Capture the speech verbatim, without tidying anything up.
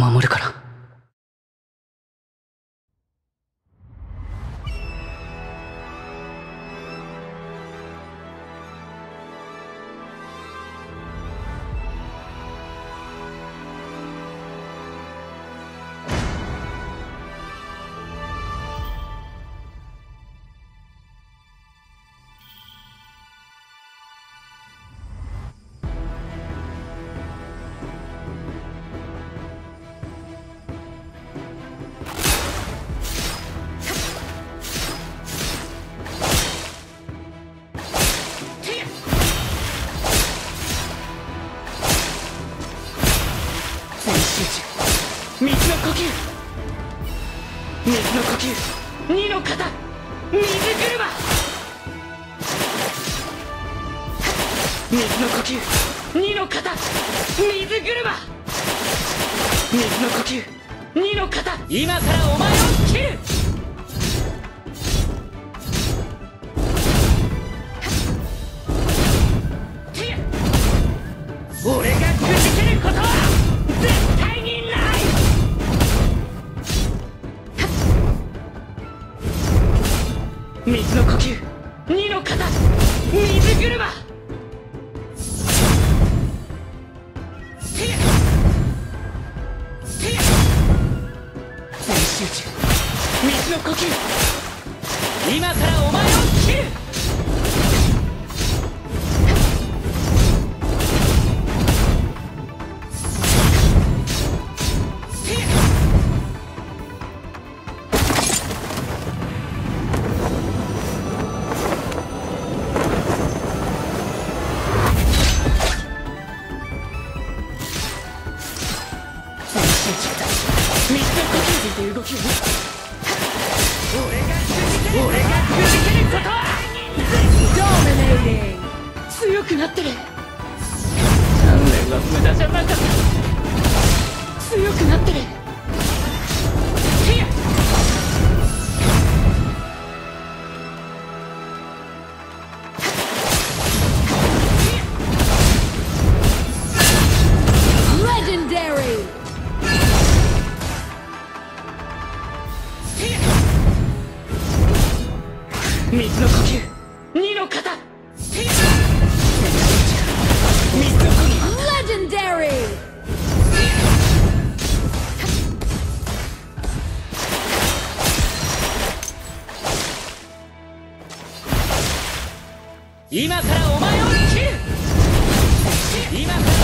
守るから。水の呼吸、水の呼吸、二の型、水車。水の呼吸、二の型、水車。水の呼吸、二の型、今からお前を切る。俺がくじけることは絶対にない。水の呼吸、二の型、水車。全集中、水の呼吸、今からお前を切る。水の呼吸で動きを。俺がくじける、俺がくじけることは強くなってる。鍛錬は無駄じゃなかった。強くなってる。水の呼吸、二の型。水の呼吸、レジェンダリー。今からお前を切る。今から